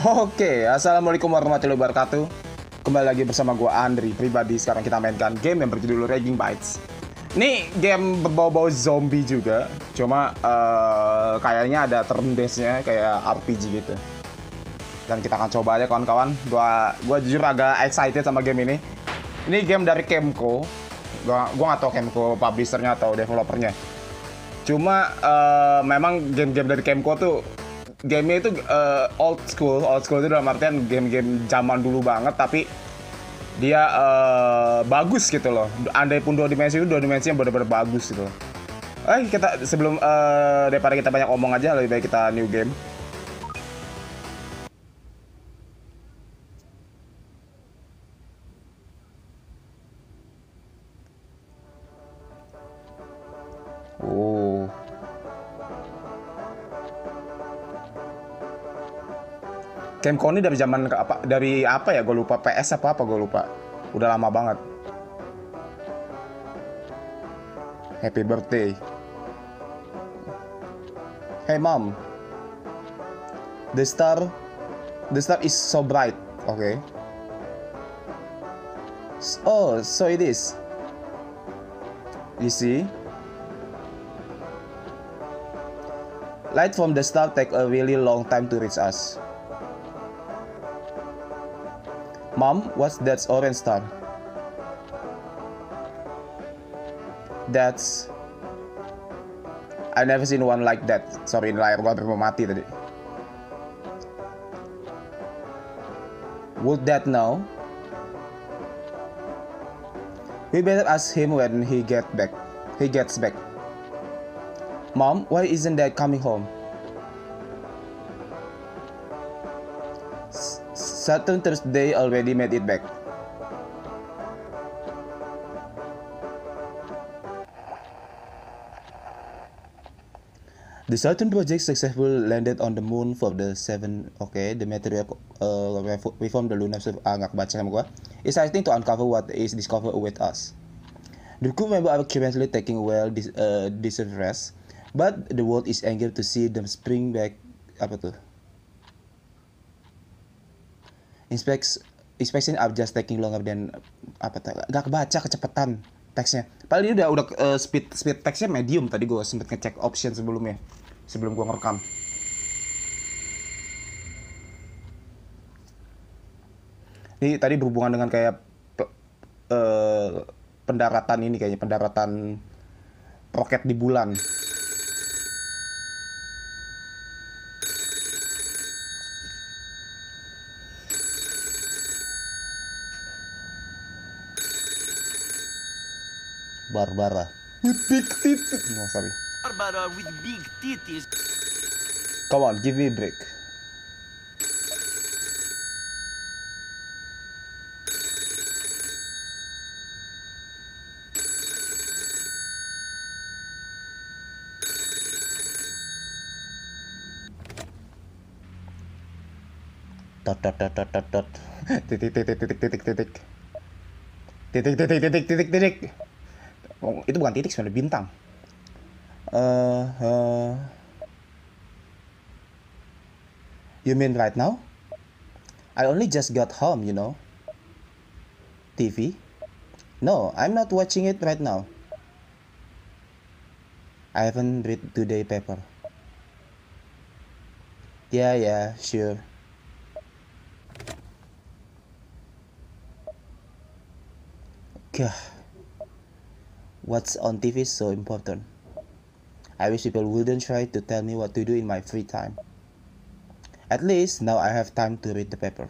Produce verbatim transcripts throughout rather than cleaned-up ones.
Oke, assalamualaikum warahmatullahi wabarakatuh. Kembali lagi bersama gue Andri pribadi. Sekarang kita mainkan game yang berjudul Raging Bites. Ini game berbau-bau zombie juga, cuma uh, kayaknya ada turn based-nya kayak R P G gitu. Dan kita akan coba aja kawan-kawan. Gua, gua jujur agak excited sama game ini. Ini game dari Kemco. Gua, gua nggak tahu Kemco publishernya atau developernya. Cuma uh, memang game-game dari Kemco tuh gamenya itu uh, old school, old school itu dalam artian game-game zaman dulu banget, tapi dia uh, bagus gitu loh. Andai pun dua dimensi itu dua dimensi yang benar-benar bagus gitu loh. Eh kita sebelum uh, daripada kita banyak omong aja, lebih baik kita new game. Oh. Kemco ini dari zaman apa? Dari apa ya? Gue lupa. P S apa apa? Gue lupa. Udah lama banget. Happy birthday. Hey mom. The star, the star is so bright. Okay. Oh, so it is. You see? Light from the star take a really long time to reach us. Mom, what's that orange star? That's... I never seen one like that. Sorry, layar gua hampir mau mati tadi. Would that know? We better ask him when he get back. He gets back. Mom, why isn't Dad coming home? Saturn Thursday already made it back. The Saturn project successfully landed on the moon for the seven. Okay, the material uh, reform the lunar surface. Ah, nggak kebaca sama gua. It's exciting to uncover what is discovered with us. The crew member are currently taking well this uh, deserved rest, but the world is eager to see them spring back. Apa tuh? Inspects, inspection are just taking longer than apa tuh? Gak kebaca kecepatan teksnya. Padahal ini udah udah uh, speed speed teksnya medium. Tadi gue sempet ngecek option sebelumnya, sebelum gue ngerekam. Ini tadi berhubungan dengan kayak uh, pendaratan ini kayaknya pendaratan roket di bulan. Barbara with big titties. No, sorry. Barbara with big titties. Come on, give me a break. Dot dot dot dot dot dot. Titik titik titik titik titik. Titik titik titik titik titik. Oh, itu bukan titik, sebenarnya bintang. Uh, uh, you mean right now? I only just got home, you know. T V? No, I'm not watching it right now. I haven't read today paper. Yeah, yeah, sure. Gah. What's on T V is so important. I wish people wouldn't try to tell me what to do in my free time. At least now I have time to read the paper.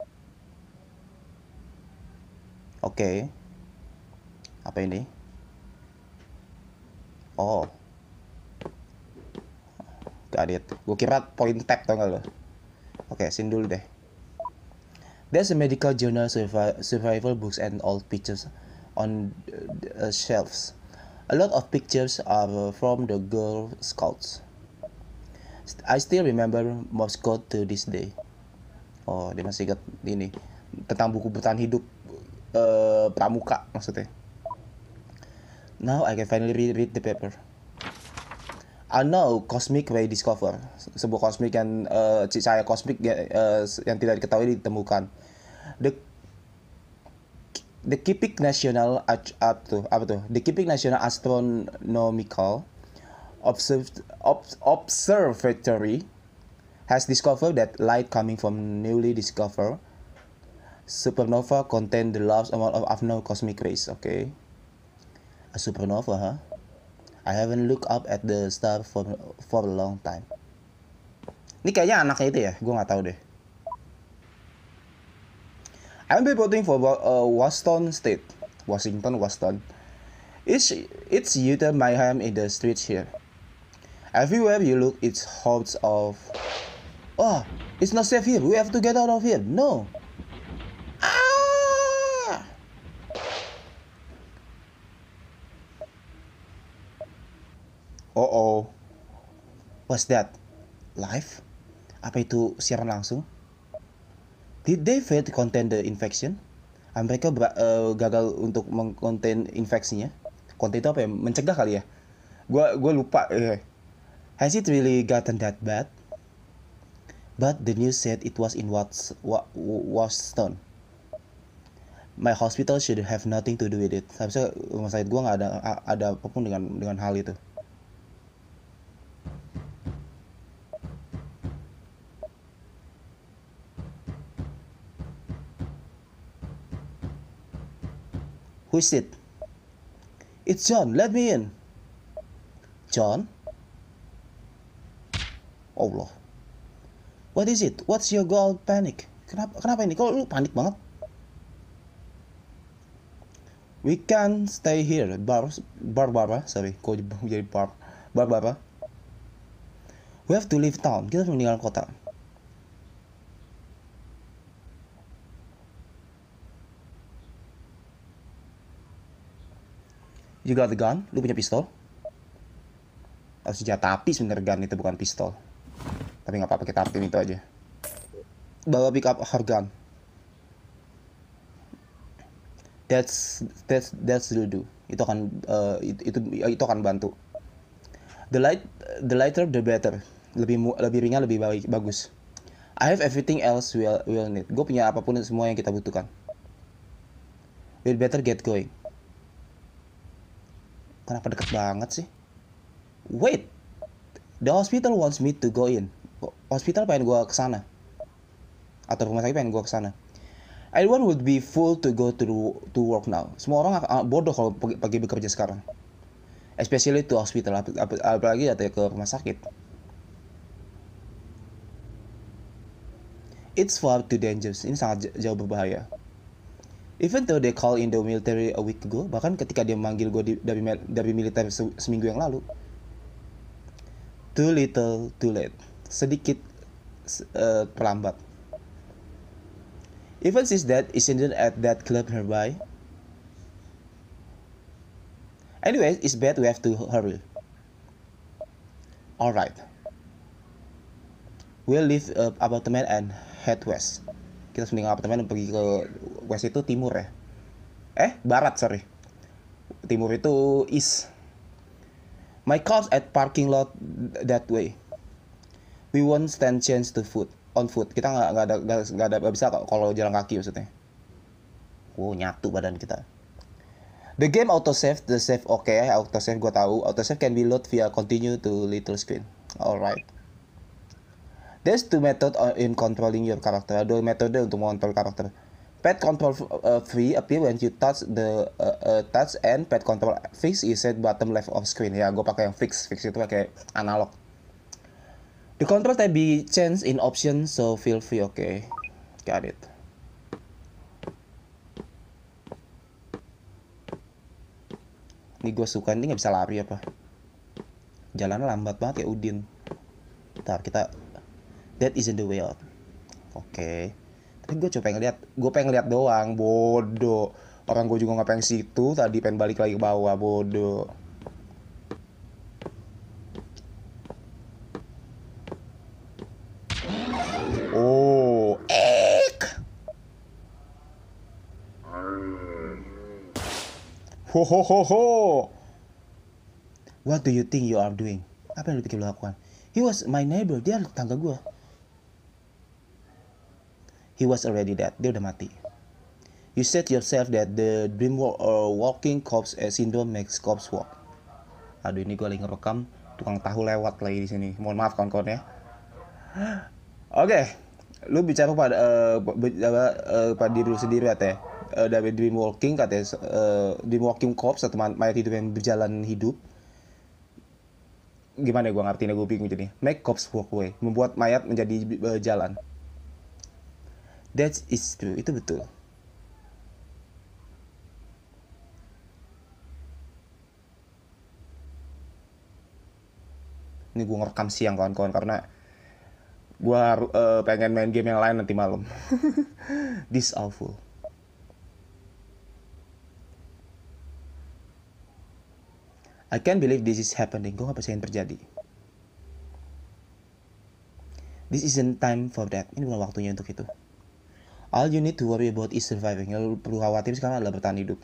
Oke. Okay. Apa ini? Oh. Got it. Gue kira point tab tau gak lo? Oke, okay, sini dulu deh. There's a medical journal survi survival books and old pictures on uh, shelves. A lot of pictures are from the Girl Scouts. I still remember Morse code to this day. Oh, dia masih ingat ini tentang buku bertahan hidup uh, pramuka maksudnya. Now I can finally read, read the paper. I know cosmic ray discover, sebuah kosmik yang uh, cahaya kosmik uh, yang tidak diketahui ditemukan. The The Kipik National apa tuh apa tuh The Kipik National Astronomical Observ- Ob- Observatory has discovered that light coming from newly discovered supernova contain the large amount of abnormal cosmic rays. Okay, a supernova, huh? I haven't looked up at the star for for a long time. Ini kayaknya anaknya itu ya, gue nggak tahu deh. I'm reporting for uh, Washington State, Washington, Washington. It's it's utter mayhem in the streets here. Everywhere you look, it's hordes of. Oh, it's not safe here. We have to get out of here. No. Ah! Oh oh. What's that? Live? Apa itu siaran langsung? Did they fail to contain the infection? Ah, mereka uh, gagal untuk mengkonten infeksinya. Konten itu apa ya? Mencegah kali ya? Gua gua lupa. Eh. Has it really gotten that bad? But the news said it was in Wats, Wa, Washington. My hospital should have nothing to do with it. Harusnya rumah sakit gua nggak ada ada apapun dengan dengan hal itu. Who is it? It's John. Let me in. John? Allah. What is it? What's your goal panic? Kenapa? Kenapa ini? Kok lu panik banget? We can stay here, Bar Barbara. Sorry, kok jadi Bar Barbara. We have to leave town. Kita harus meninggalkan kota. You got the gun? Lu punya pistol? Oh, senjata api sebenernya gun itu, bukan pistol. Tapi nggak apa-apa, kita artiin itu aja. Bawa pick up her gun. That's that's that's will do. Itu akan uh, itu, itu itu akan bantu. The light the lighter the better. Lebih lebih ringan lebih baik bagus. I have everything else we'll we'll need. Gue punya apapun semua yang kita butuhkan. We'll better get going. Kenapa deket banget sih? Wait, the hospital wants me to go in. Hospital pengen gue kesana. Atau rumah sakit pengen gue kesana. Everyone would be full to go to to work now. Semua orang uh, bodoh kalau pergi, pergi bekerja sekarang. Especially to hospital, ap ap apalagi atau ke rumah sakit. It's far too dangerous. Ini sangat jauh berbahaya. Even though they call in the military a week ago, bahkan ketika dia manggil gue di, dari dari militer se, seminggu yang lalu. Too little, too late. Sedikit uh, terlambat. Even since that isn't at that club nearby. Anyway, it's bad. We have to hurry. Alright. We'll leave uh, apartment and head west. Kita harus meninggalkan apartemen dan pergi ke west itu timur ya. Eh, barat, sorry. Timur itu east. My car's at parking lot that way. We won't stand chance to foot on foot. Kita nggak nggak ada nggak ada nggak bisa kalau jalan kaki maksudnya. Wow, nyatu badan kita. The game autosave, the save oke, okay, autosave gue tahu. Autosave can be load via continue to little screen. Alright. There's two methods in controlling your character. Ada dua metode untuk mengontrol karakter. Pet control uh, free appear when you touch the uh, uh, touch and pet control fix is set bottom left of screen. Ya, gue pakai yang fix. Fix itu pakai analog. The control can be changed in options, so feel free. Oke, okay. Got it. Ini gue suka, ini nggak bisa lari apa? Jalannya lambat banget kayak Udin. Ntar kita. That isn't the way out. Oke. Okay. Tapi gue coba pengen lihat. Gue pengen lihat doang. Bodoh. Orang gue juga nggak pengen situ. Tadi pengen balik lagi ke bawah. Bodoh. Oh. Ek. Ho ho ho ho. What do you think you are doing? Apa yang lu pikir lu lakukan? He was my neighbor. Dia tetangga gue. He was already dead. Dia udah mati. You said yourself that the dream wa- uh, walking corpse syndrome makes corpse walk. Aduh, ini gue lagi ngerekam. Tukang tahu lewat lagi di sini. Mohon maaf kawan-kawan ya. Oke. Okay. Lu bicara pada uh, uh, pada diri lu sendiri katanya. Uh, dari dream walking katanya uh, dream walking corpse atau mayat hidup yang berjalan hidup. Gimana ya gue ngertiin, gue bingung jadi. Make corpse walk away, membuat mayat menjadi uh, jalan. That is true, itu betul. Ini gue ngerekam siang kawan-kawan karena gue uh, pengen main game yang lain nanti malam. This awful. I can't believe this is happening. Gue gak percaya yang terjadi. This isn't time for that. Ini bukan waktunya untuk itu. All you need to worry about is surviving. Yang lu perlu khawatir sekarang adalah bertahan hidup.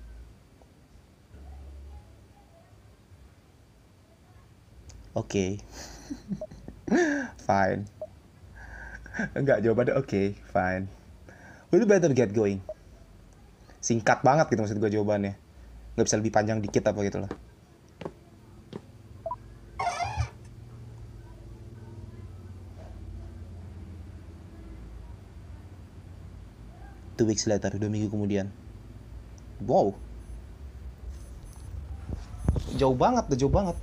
Oke. Okay. Fine. Enggak, jawabannya oke, okay, fine. We better get going. Singkat banget gitu maksud gue jawabannya. Nggak bisa lebih panjang dikit apa gitu lah. Two weeks later, dua minggu kemudian. Wow. Jauh banget, udah jauh banget.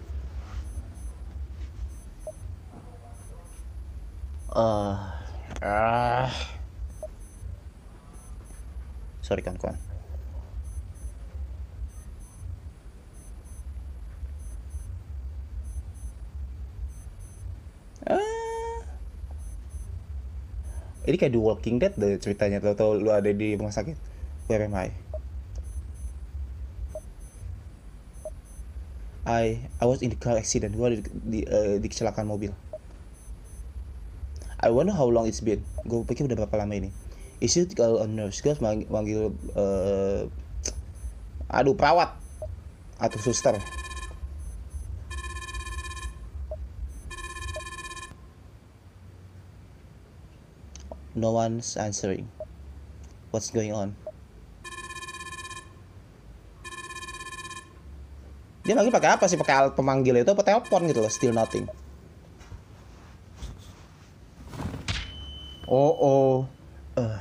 Uh, uh. Sorry kawan-kawan. Uh. Ini kayak The Walking Dead deh ceritanya. Tahu-tahu lu ada di rumah sakit. Where am I? I I was in the car accident. Gue di, di, uh, di kecelakaan mobil. I wonder how long it's been. Gue pikir udah berapa lama ini. Is it call a nurse? Gue harus manggil, manggil uh, aduh perawat atau suster. No one's answering. What's going on? Dia manggil pakai apa sih? Pakai alat pemanggil itu apa telepon gitu loh? Still nothing. Oh oh. Uh.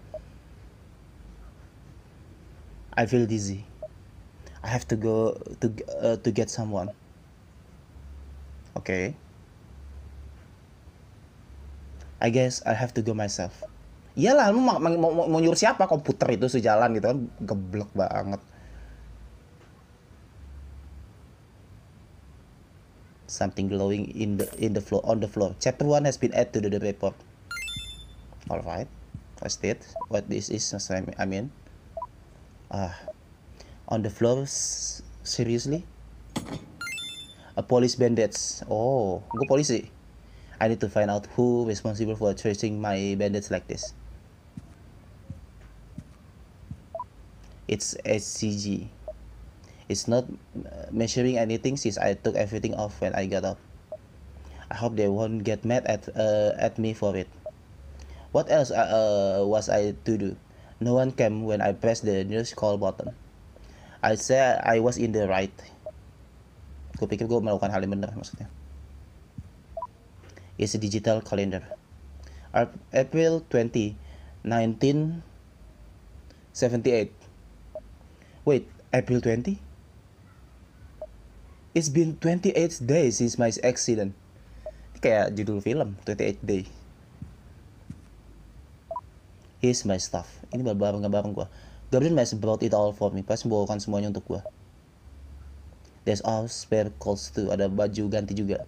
I feel dizzy. I have to go to uh, to get someone. Oke. Okay. I guess I have to go myself. Iyalah, lu mau, mau, mau, mau nyuruh siapa? Komputer itu sejalan gitu kan, geblek banget. Something glowing in the in the floor on the floor. Chapter one has been added to the report. All right. What's it? What this is? I mean, ah, uh, on the floor. Seriously? A police bandits. Oh, gue polisi. I need to find out who responsible for tracing my bandits like this. It's S C G. It's not measuring anything since I took everything off when I got up. I hope they won't get mad at uh, at me for it. What else uh, was I to do? No one came when I pressed the news call button. I said I was in the right. Gue pikir gue melakukan hal yang benar maksudnya. It's a digital calendar. April twentieth, nineteen seventy-eight. Wait, April twentieth? It's been twenty-eight days since my accident. Ini kayak judul film, twenty-eight day. Here's my stuff. Ini barang nggak barang gue. Gabriel mess brought it all for me. Pas membawakan semuanya untuk gue. There's all spare clothes too. Ada baju ganti juga.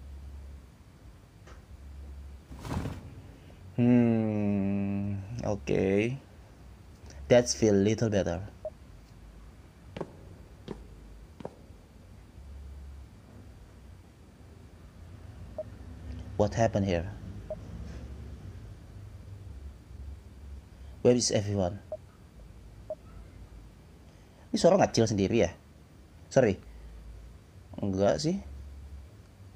Hmm, oke. Okay. That's feel little better. What happened here? Where is everyone? Ini suara ngacil sendiri ya? Sorry. Enggak sih.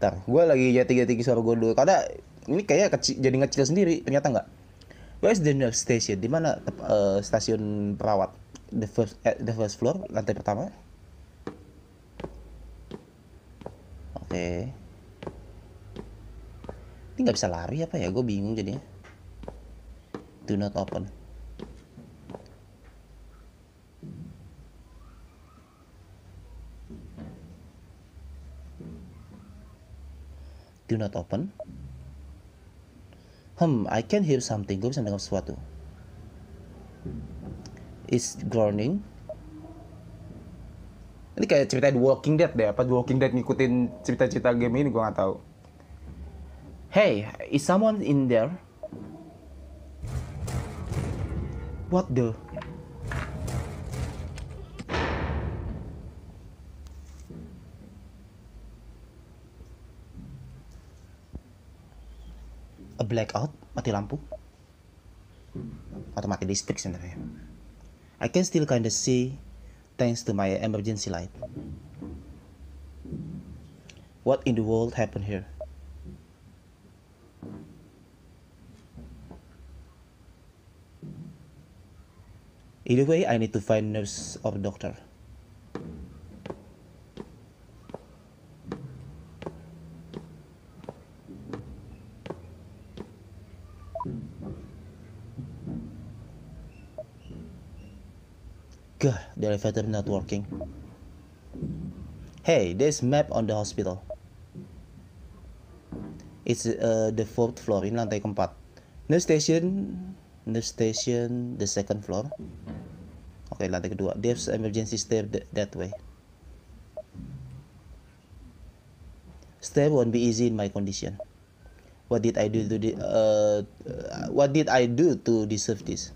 Ntar, gue lagi jati-jati suara gue dulu. Karena ini kayak kecil, jadi ngecil sendiri. Ternyata nggak. Where's the nurse station? Di mana uh, stasiun perawat? The first, eh, the first floor, lantai pertama. Oke. Okay. Ini nggak bisa lari apa ya? Gue bingung jadinya. Do not open. Do not open. Hmm, I can hear something. Gue bisa dengar sesuatu. It's groaning. Ini kayak cerita The Walking Dead deh. Apa The Walking Dead ngikutin cerita-cerita game ini, gue nggak tahu. Hey, is someone in there? What the? A blackout? Mati lampu? Atau mati listrik sebenarnya. I can still kinda see thanks to my emergency light. What in the world happened here? Either way, I need to find nurse or doctor. God, the elevator not working. Hey, there's map on the hospital. It's uh, the fourth floor, ini lantai keempat. Nurse station, nurse station, the second floor. Oke, okay, lantai kedua. There's emergency stair th that way. Stair won't be easy in my condition. What did I do to the, uh, what did I do to deserve this?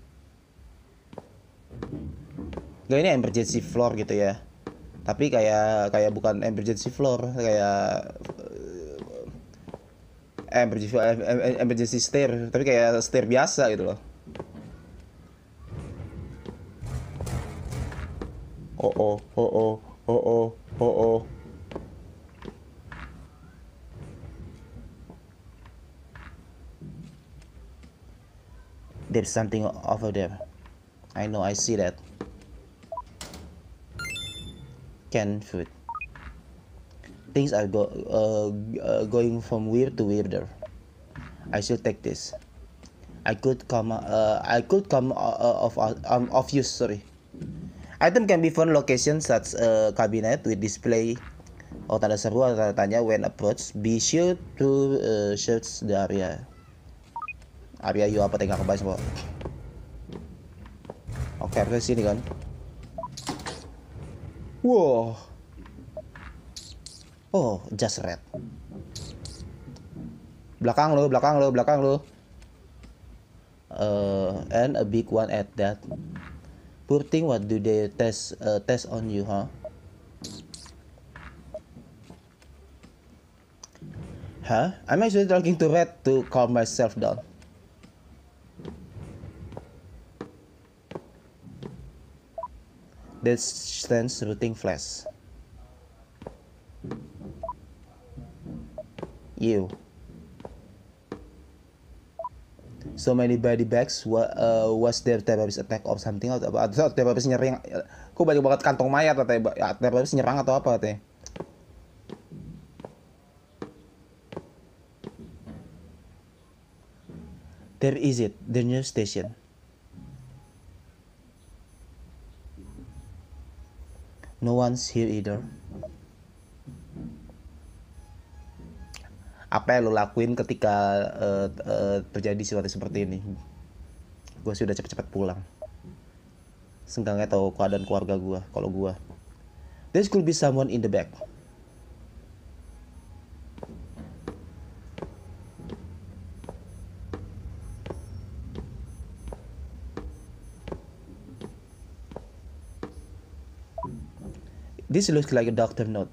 Gak, ini emergency floor gitu ya. Tapi kayak kayak bukan emergency floor, kayak uh, emergency emergency stair, tapi kayak stair biasa gitu loh. Oh oh oh oh oh oh oh oh. There's something over there. I know, I see that. Canned food. Things are go uh, uh, going from weird to weirder. I should take this. I could come uh, I could come uh, of um, of use. Sorry. Item can be found location such a cabinet with display. Oh, tanda seru atau tanya when approach. Be sure to uh, search the area. Area you apa tengah kebayang semua. Oke, okay, harusnya sini kan. Wow. Oh, just red. Belakang lo, belakang lo, belakang lo. Uh, and a big one at that. Poor thing, what do they test uh, test on you, huh? Huh? I'm actually talking to red to calm myself down. That stands rooting flash. You. So many body bags. What uh, was there terrorist attack or something? Atau atau terrorist nyerang? Kok banyak banget kantong mayat atau ya, terrorist nyerang atau apa teh? There is it, the news station. No one's here either. Apa yang lo lakuin ketika uh, uh, terjadi sesuatu seperti ini? Gue sudah cepet-cepet pulang. Seenggaknya tahu keadaan keluarga gue. Kalau gue, there could be someone in the back. This looks like a doctor note.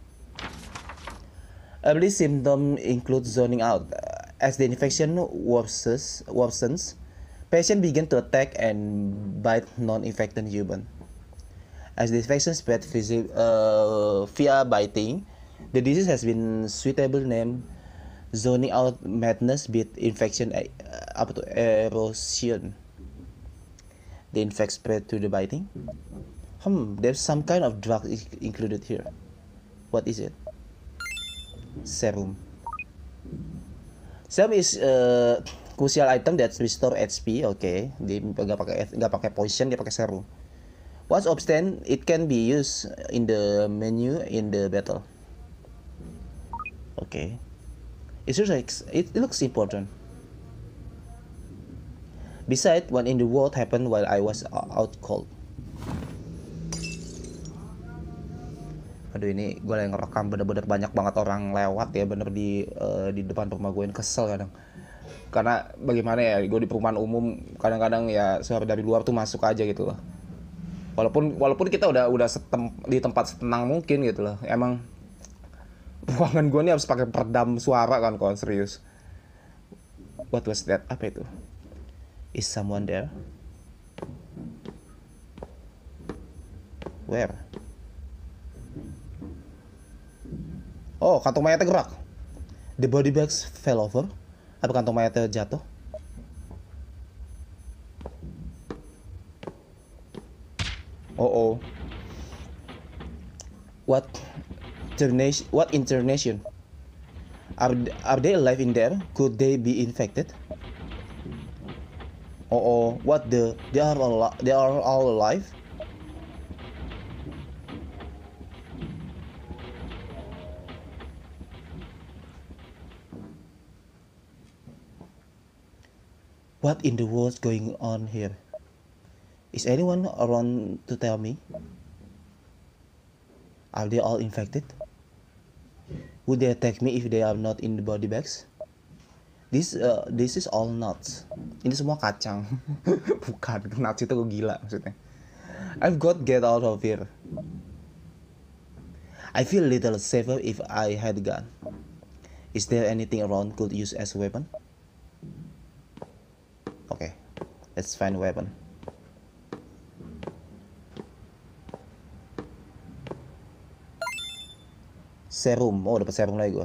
Early symptoms include zoning out. As the infection worsens, worsens, patients begin to attack and bite non-infected humans. As the infection spread uh, via biting, The disease has been suitable named zoning out madness with infection uh, apa tuh erosion. The infect spread to the biting. Hmm, there's some kind of drug included here. What is it? Serum. Serum is a crucial item that restore H P. Oke, okay. Dia nggak pakai nggak pakai poison, dia pakai serum. Once obtained, it can be used in the menu in the battle. Oke. Okay. It looks like it looks important. Besides, what in the world happened while I was out cold? Aduh, ini gue lagi ngerekam bener-bener banyak banget orang lewat ya, bener di uh, di depan rumah gue, yang kesel kadang. Karena bagaimana ya, gue di perumahan umum kadang-kadang ya suara dari luar tuh masuk aja gitu loh. Walaupun walaupun kita udah udah setem, di tempat setenang mungkin gitu loh. Emang ruangan gue nih harus pakai peredam suara kan, kalau serius. What was that? Apa itu? Is someone there? Where? Oh, kantong mayatnya gerak. The body bags fell over. Apa kantong mayatnya jatuh? Oh oh. What internation? What internation? Are are they alive in there? Could they be infected? Oh oh. What the? They are all they are all alive? What in the world's going on here? Is anyone around to tell me? Are they all infected? Would they attack me if they are not in the body bags? This uh, this is all nuts. Ini semua kacang. Bukan, nuts itu gila maksudnya. I've got to get out of here. I feel a little safer if I had a gun. Is there anything around could use as a weapon? Okay, let's find a weapon. Serum, oh dapat serum lagi gua.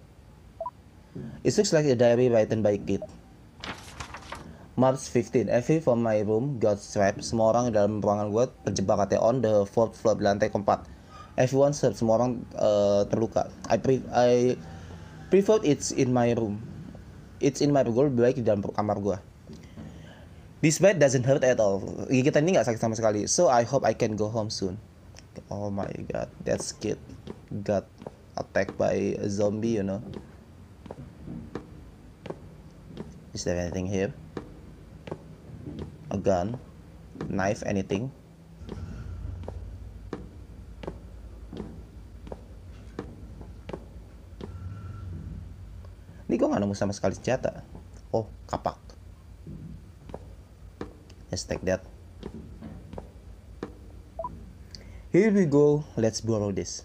It looks like a diary written by Kid. March fifteenth, every from my room got trapped. Semua orang dalam ruangan gua terjebak katanya on the fourth floor, di lantai keempat. Everyone hurt, semua orang uh, terluka. I pre I prefer it's in my room. It's in my room, gue lebih baik di dalam kamar gua. This bite doesn't hurt at all. Gigitan ini nggak sakit sama sekali. So I hope I can go home soon. Oh my god, that's Kid got attacked by a zombie, you know. Is there anything here? A gun, knife, anything? Ini gue nggak nemu sama sekali senjata. Oh, kapak. Let's take that. Here we go. Let's borrow this.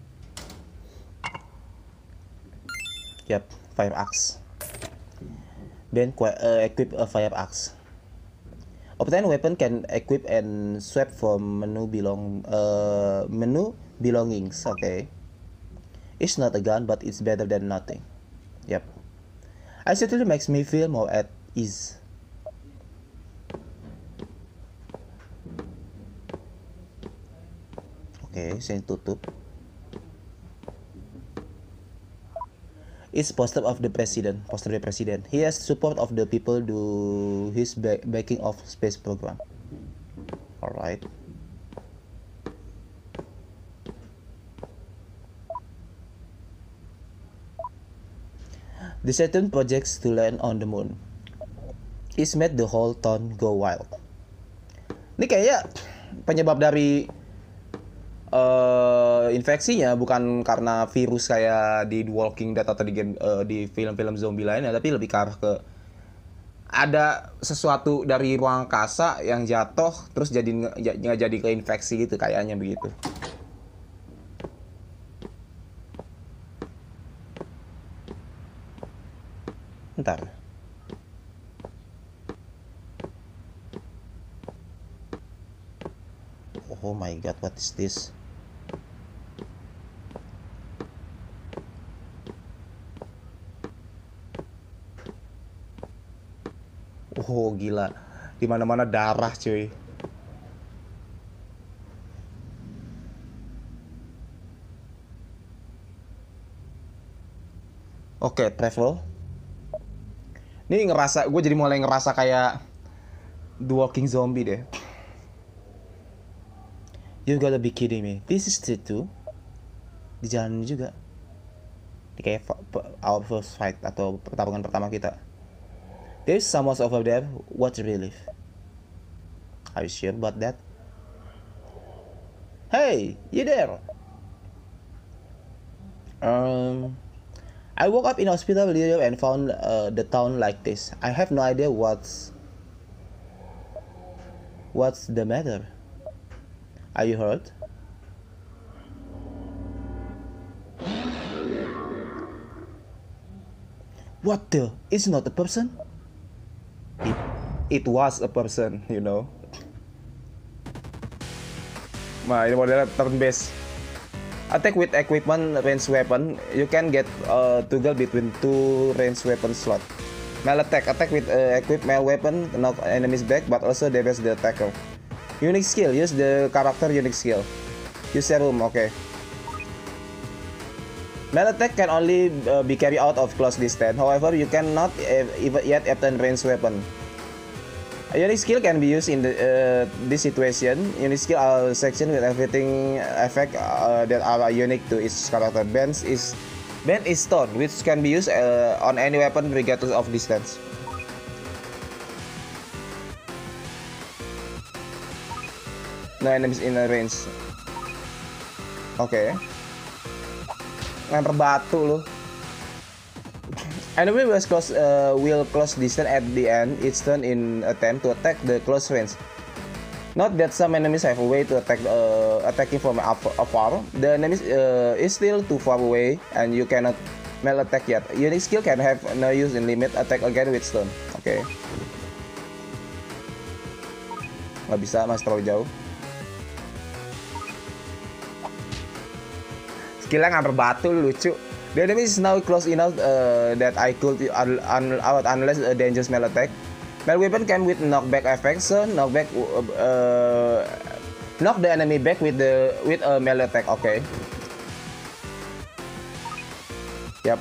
Yep, fire axe. Then uh, equip a fire axe. Obtain weapon can equip and swap from menu belong uh, menu belongings. Okay. It's not a gun, but it's better than nothing. Yep. It certainly makes me feel more at ease. Oke, okay, sini tutup. It's poster of the president, poster the president. He has support of the people do his back backing of space program. Alright. The Saturn projects to land on the moon. It's made the whole town go wild. Ini kayaknya penyebab dari Uh, infeksinya bukan karena virus kayak di The Walking Dead atau di game uh, di film-film zombie lainnya, tapi lebih ke arah ke ada sesuatu dari ruang angkasa yang jatuh terus jadi nggak jadi keinfeksi gitu, kayaknya begitu. Ntar. Oh my god, what is this? Oh gila, di mana-mana darah cuy. Oke, travel. Ini ngerasa, gue jadi mulai ngerasa kayak The Walking Zombie deh. You gotta be kidding me. This is street too. Di jalan ini juga. Ini kayak our first fight atau pertarungan pertama kita. There's someone over there. What a relief. Are you sure about that? Hey, you there? Um, I woke up in hospital earlier and found uh, the town like this. I have no idea what's what's the matter. Are you hurt? What the? It's not a person? It, it was a person, you know. Nah, ini modelnya turn based. Attack with equipment range weapon. You can get uh, toggle between two range weapon slot. Melee attack. Attack with uh, equipped melee weapon. Knock enemies back, but also damage the attacker. Unique skill. Use the character unique skill. Use serum. Okay. Melee attack can only uh, be carried out of close distance. However, you cannot uh, even yet obtain range weapon. A unique skill can be used in the, uh, this situation. Unique skill are section with everything effect uh, that are unique to each character. Bend is bend is stone, which can be used uh, on any weapon regardless of distance. No enemies in the range. Oke. Okay. Lempar batu lu. Enemy will close uh, will close distance at the end each turn in attempt to attack the close range. Note that some enemies have a way to attack uh, attacking from afar. The enemy uh, is still too far away and you cannot melee attack yet. Unique skill can have no use in limit attack again with stone. Oke. Okay. Nggak bisa, masih terlalu jauh. Skillnya ngamper batu lucu. The enemy is now close enough uh, that I could un un out unless a dangerous melee attack. Melee weapon came with knockback effect, so knockback uh, knock the enemy back with the with a melee attack. Oke. Okay. Yap.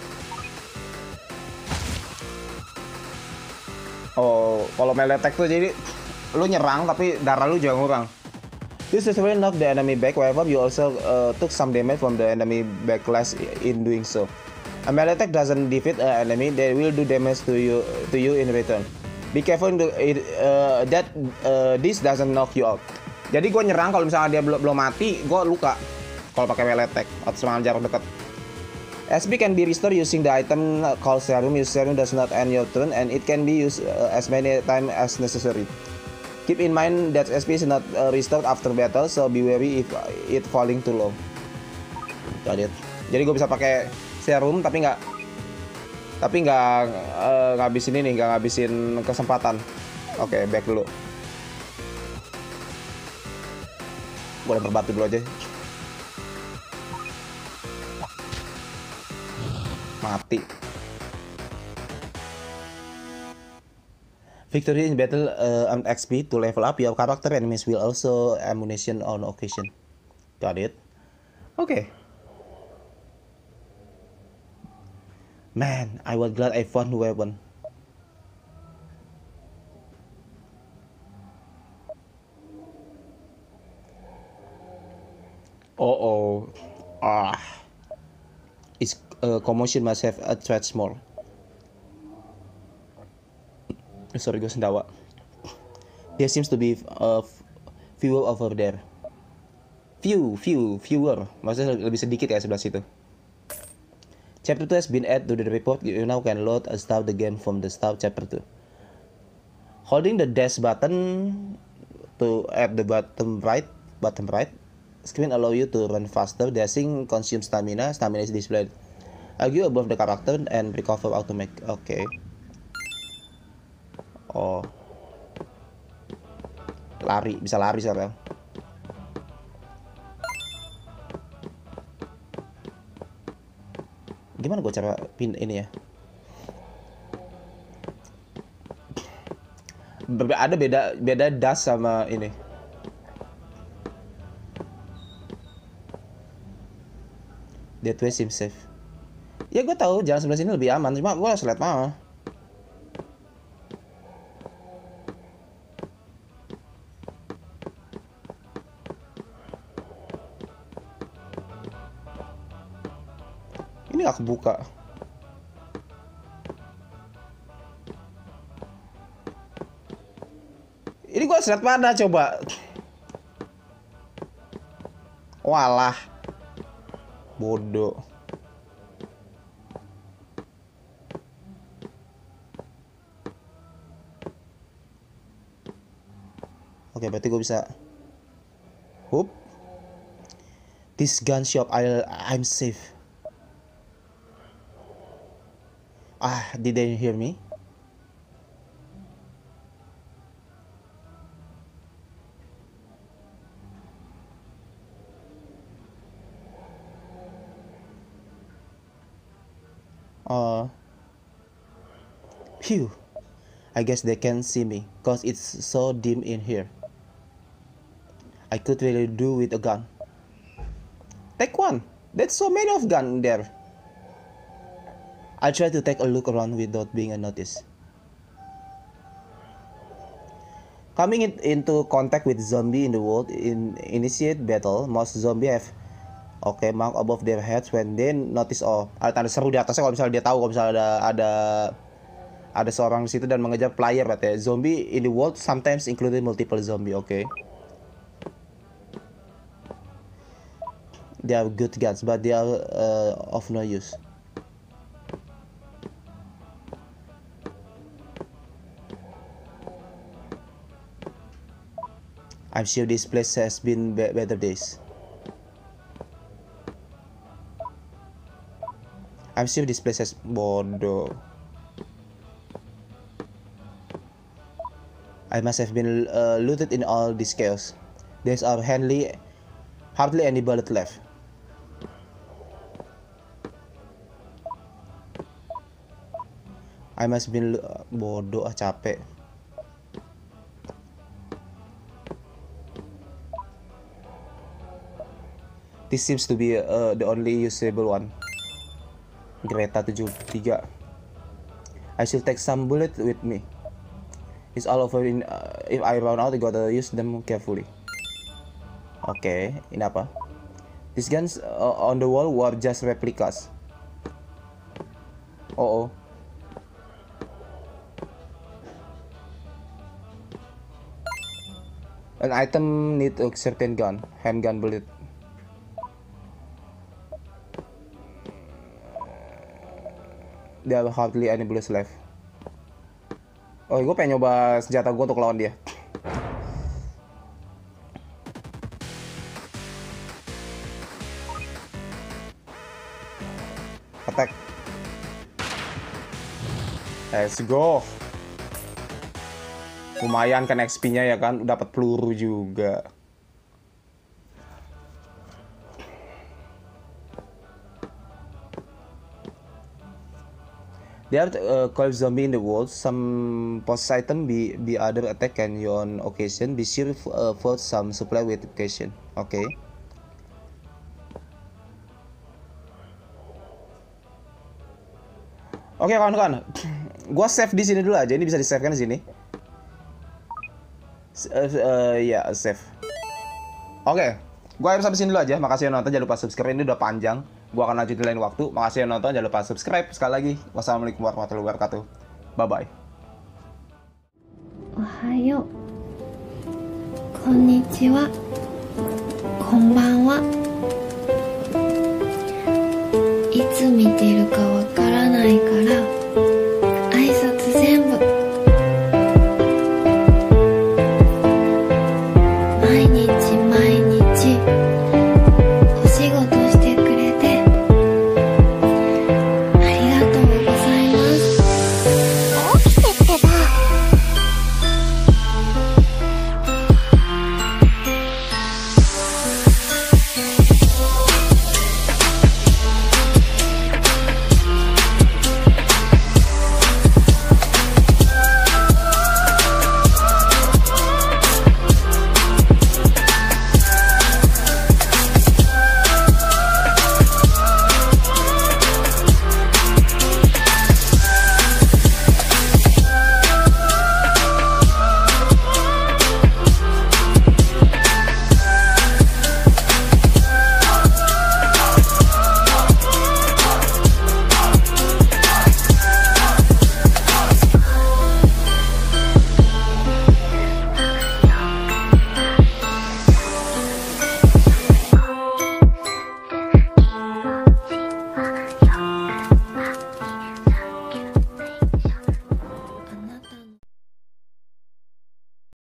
Oh, kalau melee attack tuh jadi lu nyerang tapi darah lu juga ngurang. This is will knock the enemy back. However, you also uh, took some damage from the enemy backlash in doing so. A melee attack doesn't defeat an enemy; they will do damage to you to you in return. Be careful to, uh, that uh, this doesn't knock you out. Jadi gue nyerang kalau misalnya dia belum belum mati, gue luka. Kalau pakai melee attack atau serangan jarak dekat. S P can be restored using the item called serum. Use serum does not end your turn, and it can be used uh, as many times as necessary. Keep in mind that S P is not uh, restored after battle, so be wary if it falling too low. Got it. Jadi gue bisa pakai serum tapi nggak tapi nggak uh, ngabisin ini, nggak ngabisin kesempatan. Oke, okay, back dulu. Boleh berbatu dulu aja. Mati. Victory in battle uh, earned X P to level up your character. Enemies will also ammunition on occasion. Got it. Okay. Man, I was glad I found weapon. Oh oh. Ah. Its uh, commotion must have attracted more. Sorry, gue sendawa. There seems to be a viewer over there. View, view, viewer. Maksudnya lebih sedikit ya sebelah situ. Chapter two has been added to the report. You now can load and start the game from the start chapter two. Holding the dash button to at the bottom right, bottom right screen allow you to run faster. Dashing consumes stamina. Stamina is displayed. Argue above the character and recover automatic. Okay. Oh, lari, bisa lari sekarang. Gimana gue cara pin ini ya? Ber- ada beda beda das sama ini. That way seems safe. Ya gue tahu jalan sebelah sini lebih aman, cuma gue harus lihat mau. Ini gak kebuka. Ini gue harus lihat mana coba. Walah. Bodoh. Oke, berarti gue bisa. Hup. This gun shop, I I'm safe. Ah, did they hear me? Uh, phew. I guess they can see me, cause it's so dim in here. I could really do with a gun. Take one. There's so many of gun there. I try to take a look around without being unnoticed. Coming in, into contact with zombie in the world in initiate battle. Most zombie have okay mark above their heads when they notice. Oh, ada tanda seru di atasnya kalau misalnya dia tahu kalau misalnya ada ada ada seorang di situ dan mengejar player berarti. Zombie in the world sometimes including multiple zombie. Okay. They are good guns, but they are uh, of no use. I'm sure this place has been be better days. I'm sure this place has bodoh. I must have been uh, looted in all this chaos. There's are hardly hardly any bullet left. I must have been bodoh ah capek. This seems to be uh, the only usable one. Greta seventy-three. I should take some bullet with me. It's all over in. Uh, if I run out, I gotta use them carefully. Oke, okay, ini apa? These guns uh, on the wall were just replicas. Oh, oh. An item need a certain gun, handgun bullet. There are hardly any bullets left. Oh, gue pengen nyoba senjata gue untuk lawan dia. Attack. Let's go. Lumayan kan X P-nya ya kan, dapat peluru juga. There are uh, cold zombie in the world. Some post item be be other attack and you on occasion. Be sure uh, for some supply with occasion. Oke. Okay. Oke okay, kawan-kawan, gua save di sini dulu aja. Ini bisa di save kan di sini. Uh, uh, ya yeah, save. Oke, okay. Gua harus sampai sini dulu aja. Makasih yang nonton. Jangan lupa subscribe. Ini udah panjang. Gua akan lanjut di lain waktu. Makasih yang nonton. Jangan lupa subscribe. Sekali lagi, wassalamualaikum warahmatullahi wabarakatuh. Bye bye. Ohayo. Konnichiwa. Konbanwa. いつ見てるかわから